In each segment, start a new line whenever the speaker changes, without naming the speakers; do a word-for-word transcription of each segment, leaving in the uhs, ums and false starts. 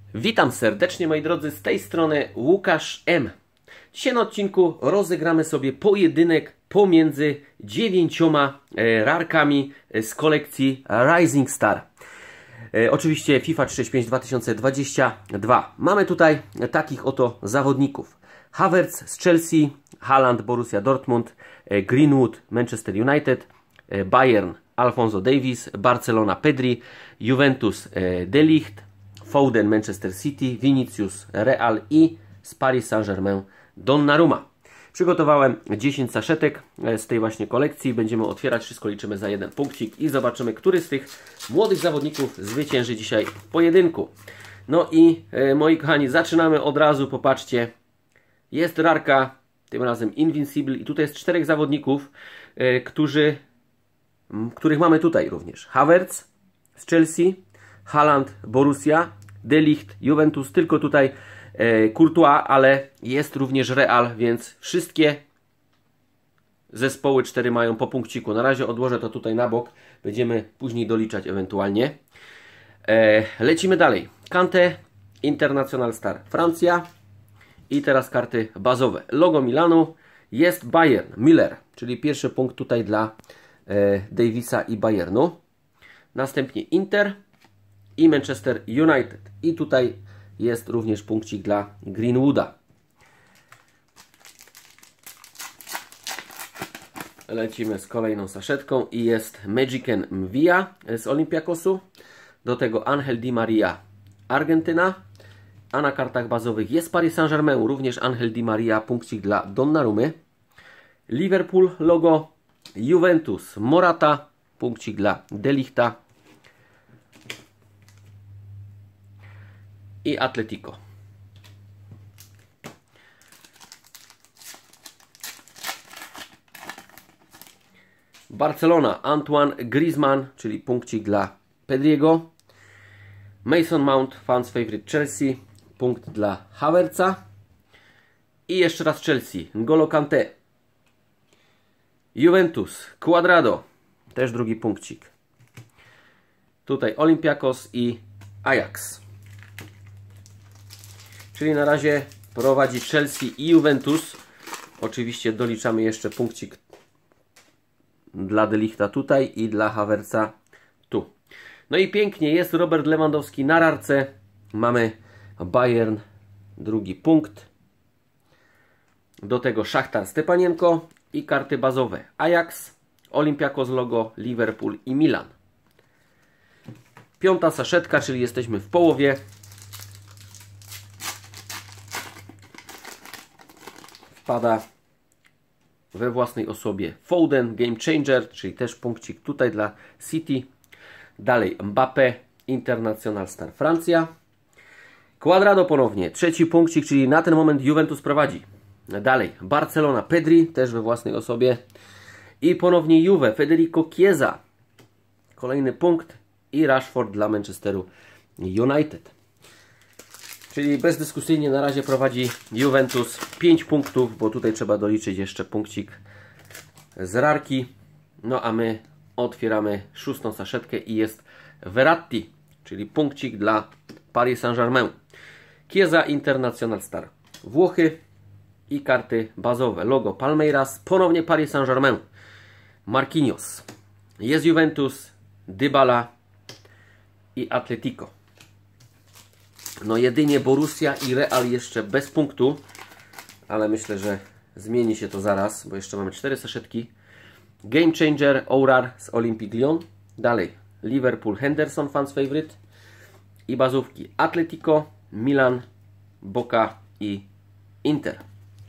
Witam serdecznie, moi drodzy, z tej strony Łukasz M. Dzisiaj na odcinku rozegramy sobie pojedynek pomiędzy dziewięcioma e, rarkami z kolekcji Rising Star. E, oczywiście FIFA trzysta sześćdziesiąt pięć dwa tysiące dwadzieścia dwa. Mamy tutaj takich oto zawodników. Havertz z Chelsea, Haaland Borussia Dortmund, e, Greenwood Manchester United, e, Bayern Alphonso Davies, Barcelona Pedri, Juventus e, De Ligt, Foden Manchester City, Vinicius Real i z Paris Saint-Germain Donnarumma. Przygotowałem dziesięć saszetek z tej właśnie kolekcji. Będziemy otwierać, wszystko liczymy za jeden punkcik i zobaczymy, który z tych młodych zawodników zwycięży dzisiaj w pojedynku. No i e, moi kochani, zaczynamy od razu. Popatrzcie, jest rarka, tym razem Invincible i tutaj jest czterech zawodników, e, którzy, m, których mamy tutaj również. Havertz z Chelsea, Haaland Borussia, De Ligt Juventus, tylko tutaj e, Courtois, ale jest również Real, więc wszystkie zespoły cztery mają po punkciku. Na razie odłożę to tutaj na bok, będziemy później doliczać ewentualnie. E, lecimy dalej. Kanté International Star Francja i teraz karty bazowe. Logo Milanu, jest Bayern, Miller, czyli pierwszy punkt tutaj dla e, Davisa i Bayernu. Następnie Inter i Manchester United. I tutaj jest również punkcik dla Greenwooda. Lecimy z kolejną saszetką i jest Magiken Mvia z Olympiakosu. Do tego Angel Di Maria Argentyna. A na kartach bazowych jest Paris Saint-Germain, również Angel Di Maria, punkcik dla Donnarummy. Liverpool logo, Juventus Morata, punkcik dla De Lichta. I Atletico. Barcelona Antoine Griezmann, czyli punkcik dla Pedriego. Mason Mount, fans favorite Chelsea, punkt dla Havertza. I jeszcze raz Chelsea, N'Golo Kanté. Juventus Cuadrado, też drugi punkcik. Tutaj Olympiakos i Ajax. Czyli na razie prowadzi Chelsea i Juventus. Oczywiście doliczamy jeszcze punkcik dla De Lichta tutaj i dla Havertza tu. No i pięknie, jest Robert Lewandowski na rarce. Mamy Bayern, drugi punkt. Do tego Szachtar Stepanienko i karty bazowe. Ajax, Olympiakos logo, Liverpool i Milan. Piąta saszetka, czyli jesteśmy w połowie. Pada we własnej osobie Foden, Game Changer, czyli też punkcik tutaj dla City. Dalej Mbappé, International Star Francja. Cuadrado ponownie, trzeci punkcik, czyli na ten moment Juventus prowadzi. Dalej Barcelona, Pedri, też we własnej osobie. I ponownie Juve, Federico Chiesa. Kolejny punkt i Rashford dla Manchesteru United. Czyli bezdyskusyjnie na razie prowadzi Juventus pięć punktów, bo tutaj trzeba doliczyć jeszcze punkcik z rarki. No a my otwieramy szóstą saszetkę i jest Verratti, czyli punkcik dla Paris Saint-Germain. Chiesa International Star Włochy i karty bazowe. Logo Palmeiras, ponownie Paris Saint-Germain. Marquinhos. Jest Juventus, Dybala i Atletico. No jedynie Borussia i Real jeszcze bez punktu, ale myślę, że zmieni się to zaraz, bo jeszcze mamy cztery saszetki. Game Changer, Ourar z Olympique Lyon. Dalej Liverpool, Henderson, fans favorite. I bazówki Atletico, Milan, Boca i Inter.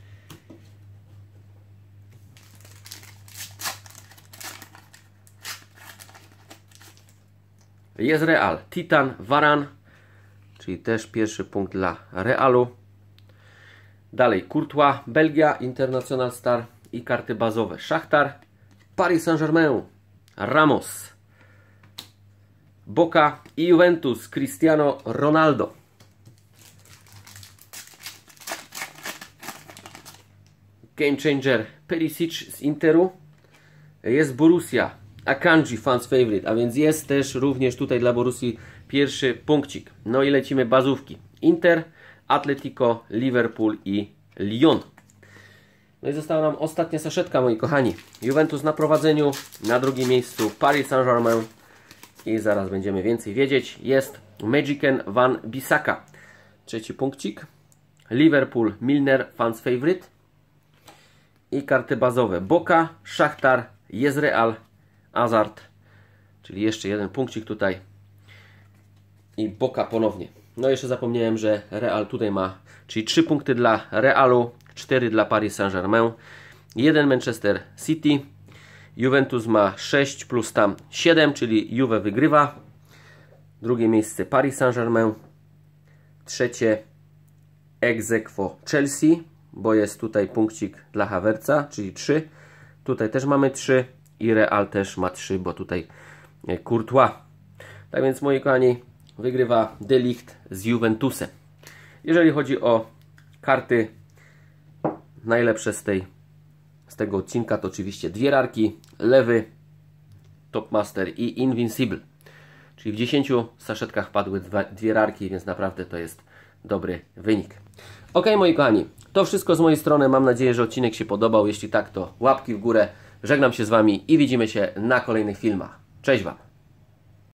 Jest Real, Titan, Varane, czyli też pierwszy punkt dla Realu. Dalej Courtois, Belgia, International Star i karty bazowe. Szachtar, Paris Saint-Germain, Ramos, Boca i Juventus, Cristiano Ronaldo. Game Changer, Perisic z Interu. Jest Borussia, Akanji, fans favorite, a więc jest też również tutaj dla Borussii pierwszy punkcik. No i lecimy bazówki. Inter, Atletico, Liverpool i Lyon. No i została nam ostatnia saszetka, moi kochani. Juventus na prowadzeniu, na drugim miejscu Paris Saint-Germain i zaraz będziemy więcej wiedzieć. Jest Magican Van Bissaka. Trzeci punkcik. Liverpool, Milner, Fans Favorite. I karty bazowe Boca, Szachtar, Jezreal, Hazard. Czyli jeszcze jeden punkcik tutaj. I Boca ponownie. No jeszcze zapomniałem, że Real tutaj ma, czyli trzy punkty dla Realu, cztery dla Paris Saint-Germain, jeden Manchester City. Juventus ma sześć plus tam siedem, czyli Juve wygrywa. Drugie miejsce Paris Saint-Germain. Trzecie ex aequo Chelsea, bo jest tutaj punkcik dla Havertza, czyli trzy. Tutaj też mamy trzy i Real też ma trzy, bo tutaj Courtois. Tak więc, moi kochani, wygrywa De Ligt z Juventusem. Jeżeli chodzi o karty najlepsze z, tej, z tego odcinka, to oczywiście dwie rarki, lewy, Topmaster i Invincible. Czyli w dziesięciu saszetkach padły dwa, dwie rarki, więc naprawdę to jest dobry wynik. Ok, moi kochani, to wszystko z mojej strony. Mam nadzieję, że odcinek się podobał. Jeśli tak, to łapki w górę. Żegnam się z Wami i widzimy się na kolejnych filmach. Cześć Wam!